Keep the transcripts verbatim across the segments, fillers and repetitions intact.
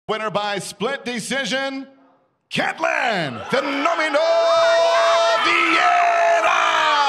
Winner by split decision, Katlyn Fenomeno Vieira.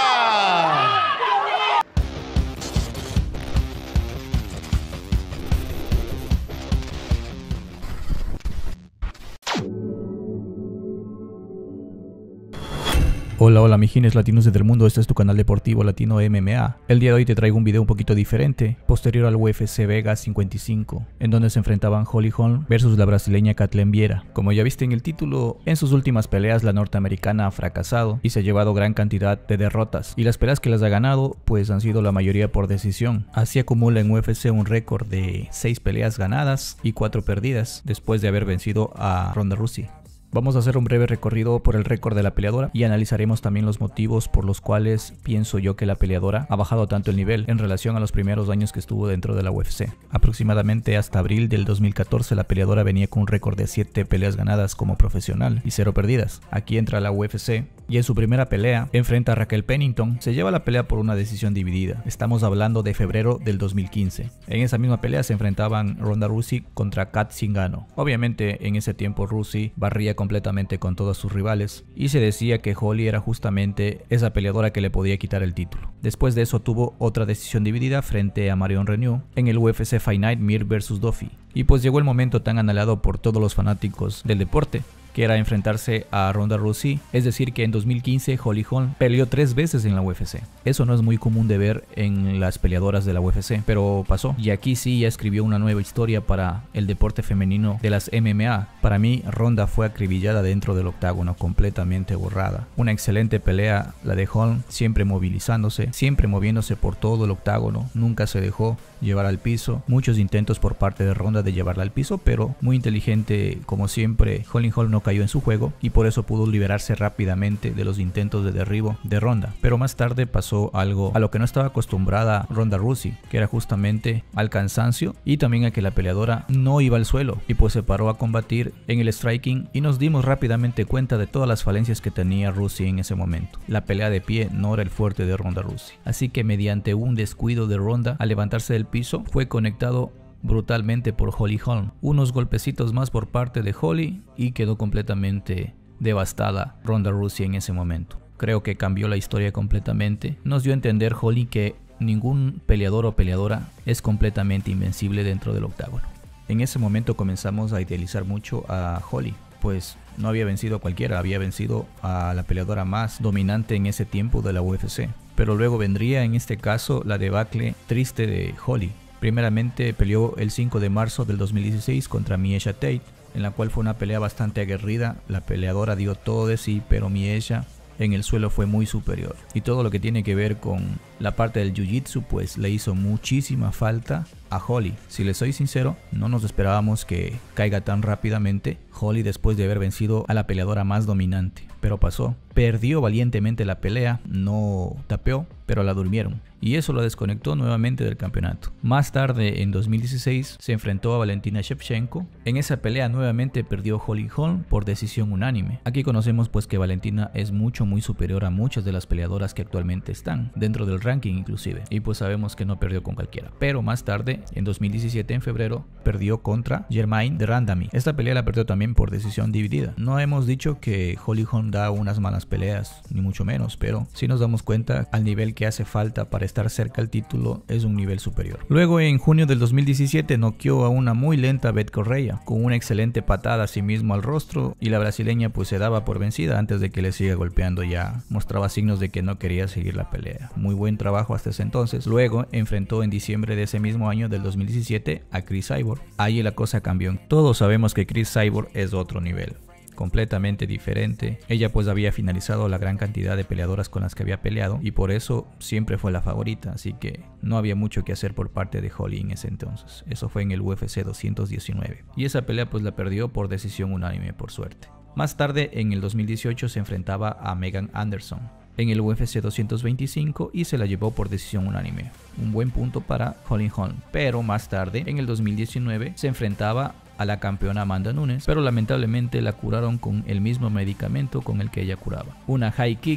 Hola, hola mijines latinos del mundo, este es tu canal deportivo latino M M A. El día de hoy te traigo un video un poquito diferente, posterior al U F C Vegas cincuenta y cinco, en donde se enfrentaban Holly Holm versus la brasileña Katlyn Vieira. Como ya viste en el título, en sus últimas peleas la norteamericana ha fracasado y se ha llevado gran cantidad de derrotas, y las peleas que las ha ganado pues han sido la mayoría por decisión. Así acumula en U F C un récord de seis peleas ganadas y cuatro perdidas, después de haber vencido a Ronda Rousey. Vamos a hacer un breve recorrido por el récord de la peleadora y analizaremos también los motivos por los cuales pienso yo que la peleadora ha bajado tanto el nivel en relación a los primeros años que estuvo dentro de la U F C. Aproximadamente hasta abril del dos mil catorce la peleadora venía con un récord de siete peleas ganadas como profesional y cero perdidas. Aquí entra la U F C y en su primera pelea enfrenta a Raquel Pennington. Se lleva la pelea por una decisión dividida. Estamos hablando de febrero del dos mil quince. En esa misma pelea se enfrentaban Ronda Rousey contra Cat Zingano. Obviamente en ese tiempo Rousey barría completamente con todos sus rivales y se decía que Holly era justamente esa peleadora que le podía quitar el título. Después de eso tuvo otra decisión dividida frente a Marion Reneau en el U F C Fight Night Mir versus Duffy. Y pues llegó el momento tan anhelado por todos los fanáticos del deporte, que era enfrentarse a Ronda Rousey. Es decir que en dos mil quince Holly Holm peleó tres veces en la U F C. Eso no es muy común de ver en las peleadoras de la U F C, pero pasó. Y aquí sí ya escribió una nueva historia para el deporte femenino de las M M A. Para mí Ronda fue acribillada dentro del octágono, completamente borrada. Una excelente pelea la de Holm, siempre movilizándose, siempre moviéndose por todo el octágono, nunca se dejó llevar al piso. Muchos intentos por parte de Ronda de llevarla al piso, pero muy inteligente como siempre, Holly Holm no cayó en su juego y por eso pudo liberarse rápidamente de los intentos de derribo de Ronda. Pero más tarde pasó algo a lo que no estaba acostumbrada Ronda Rousey, que era justamente al cansancio y también a que la peleadora no iba al suelo, y pues se paró a combatir en el striking y nos dimos rápidamente cuenta de todas las falencias que tenía Rousey en ese momento. La pelea de pie no era el fuerte de Ronda Rousey, así que mediante un descuido de Ronda al levantarse del piso fue conectado brutalmente por Holly Holm. Unos golpecitos más por parte de Holly y quedó completamente devastada Ronda Rousey en ese momento. Creo que cambió la historia completamente. Nos dio a entender Holly que ningún peleador o peleadora es completamente invencible dentro del octágono. En ese momento comenzamos a idealizar mucho a Holly, pues no había vencido a cualquiera, había vencido a la peleadora más dominante en ese tiempo de la U F C. Pero luego vendría en este caso la debacle triste de Holly. Primeramente peleó el cinco de marzo del dos mil dieciséis contra Miesha Tate, en la cual fue una pelea bastante aguerrida. La peleadora dio todo de sí, pero Miesha en el suelo fue muy superior. Y todo lo que tiene que ver con la parte del jiu-jitsu pues le hizo muchísima falta a Holly. Si les soy sincero, no nos esperábamos que caiga tan rápidamente Holly después de haber vencido a la peleadora más dominante. Pero pasó. Perdió valientemente la pelea, no tapeó, pero la durmieron. Y eso lo desconectó nuevamente del campeonato. Más tarde, en dos mil dieciséis, se enfrentó a Valentina Shevchenko. En esa pelea nuevamente perdió Holly Holm por decisión unánime. Aquí conocemos pues que Valentina es mucho muy superior a muchas de las peleadoras que actualmente están dentro del ranking inclusive. Y pues sabemos que no perdió con cualquiera. Pero más tarde, en dos mil diecisiete, en febrero, perdió contra Germaine de Randamie. Esta pelea la perdió también por decisión dividida. No hemos dicho que Holly Holm da unas malas peleas, ni mucho menos, pero si nos damos cuenta al nivel que hace falta para estar cerca al título es un nivel superior. Luego en junio del dos mil diecisiete noqueó a una muy lenta Bethe Correia con una excelente patada a sí mismo al rostro, y la brasileña pues se daba por vencida antes de que le siga golpeando. Ya mostraba signos de que no quería seguir la pelea. Muy buen trabajo hasta ese entonces. Luego enfrentó en diciembre de ese mismo año del dos mil diecisiete a Cris Cyborg. Ahí la cosa cambió. Todos sabemos que Cris Cyborg es otro nivel, completamente diferente. Ella pues había finalizado la gran cantidad de peleadoras con las que había peleado y por eso siempre fue la favorita, así que no había mucho que hacer por parte de Holly en ese entonces. Eso fue en el U F C doscientos diecinueve y esa pelea pues la perdió por decisión unánime, por suerte. Más tarde en el dos mil dieciocho se enfrentaba a Megan Anderson en el U F C doscientos veinticinco y se la llevó por decisión unánime. Un buen punto para Holly Holm. Pero más tarde en el dos mil diecinueve se enfrentaba a la campeona Amanda Nunes, pero lamentablemente la curaron con el mismo medicamento con el que ella curaba, una high kick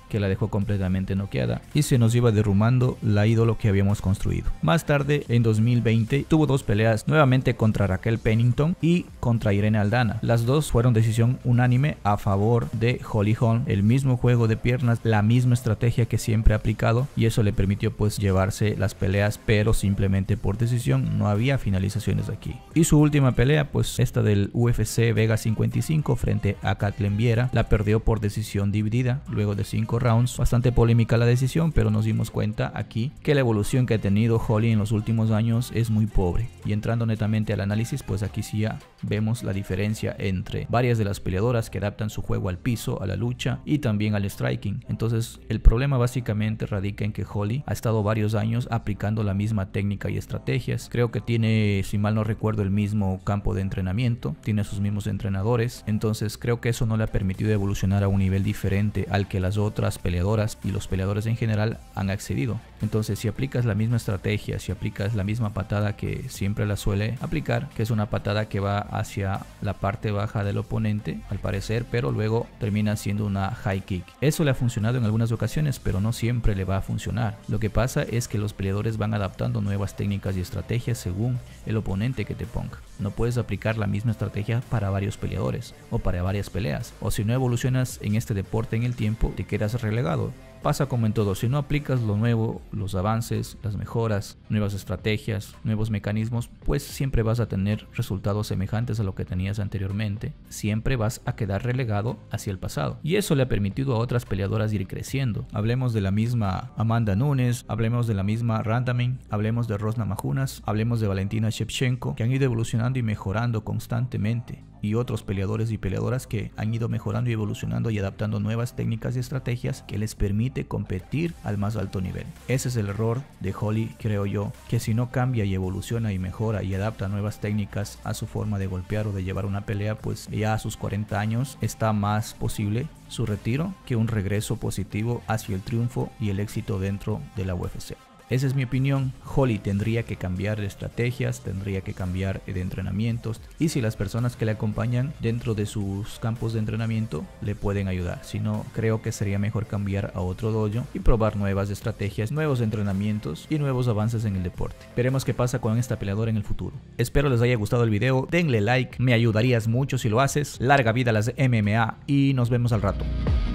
que la dejó completamente noqueada y se nos iba derrumbando la ídolo que habíamos construido. Más tarde, en dos mil veinte, tuvo dos peleas nuevamente contra Raquel Pennington y contra Irene Aldana. Las dos fueron decisión unánime a favor de Holly Holm. El mismo juego de piernas, la misma estrategia que siempre ha aplicado, y eso le permitió pues llevarse las peleas, pero simplemente por decisión. No había finalizaciones aquí. Y su última pelea, pues esta del U F C Vega cincuenta y cinco frente a Kathleen Vieira, la perdió por decisión dividida luego de cinco rounds. Bastante polémica la decisión, pero nos dimos cuenta aquí que la evolución que ha tenido Holly en los últimos años es muy pobre. Y entrando netamente al análisis, pues aquí sí ya vemos la diferencia entre varias de las peleadoras que adaptan su juego al piso, a la lucha y también al striking. Entonces el problema básicamente radica en que Holly ha estado varios años aplicando la misma técnica y estrategias. Creo que tiene, si mal no recuerdo, el mismo campo de entrenamiento, tiene sus mismos entrenadores. Entonces creo que eso no le ha permitido evolucionar a un nivel diferente al que las otras peleadoras y los peleadores en general han accedido. Entonces si aplicas la misma estrategia, si aplicas la misma patada que siempre la suele aplicar, que es una patada que va hacia la parte baja del oponente al parecer, pero luego termina siendo una high kick, eso le ha funcionado en algunas ocasiones, pero no siempre le va a funcionar. Lo que pasa es que los peleadores van adaptando nuevas técnicas y estrategias según el oponente que te ponga. No puedes aplicar la misma estrategia para varios peleadores o para varias peleas, o si no evolucionas en este deporte en el tiempo, te quedas relegado. Pasa como en todo, si no aplicas lo nuevo, los avances, las mejoras, nuevas estrategias, nuevos mecanismos, pues siempre vas a tener resultados semejantes a lo que tenías anteriormente. Siempre vas a quedar relegado hacia el pasado. Y eso le ha permitido a otras peleadoras ir creciendo. Hablemos de la misma Amanda Nunes, hablemos de la misma Randamen, hablemos de Rosna Majunas, hablemos de Valentina Shevchenko, que han ido evolucionando y mejorando constantemente. Y otros peleadores y peleadoras que han ido mejorando y evolucionando y adaptando nuevas técnicas y estrategias que les permite competir al más alto nivel. Ese es el error de Holly, creo yo, que si no cambia y evoluciona y mejora y adapta nuevas técnicas a su forma de golpear o de llevar una pelea, pues ya a sus cuarenta años está más posible su retiro que un regreso positivo hacia el triunfo y el éxito dentro de la U F C. Esa es mi opinión. Holly tendría que cambiar de estrategias, tendría que cambiar de entrenamientos, y si las personas que le acompañan dentro de sus campos de entrenamiento le pueden ayudar. Si no, creo que sería mejor cambiar a otro dojo y probar nuevas estrategias, nuevos entrenamientos y nuevos avances en el deporte. Veremos qué pasa con esta peleadora en el futuro. Espero les haya gustado el video, denle like, me ayudarías mucho si lo haces. Larga vida a las M M A y nos vemos al rato.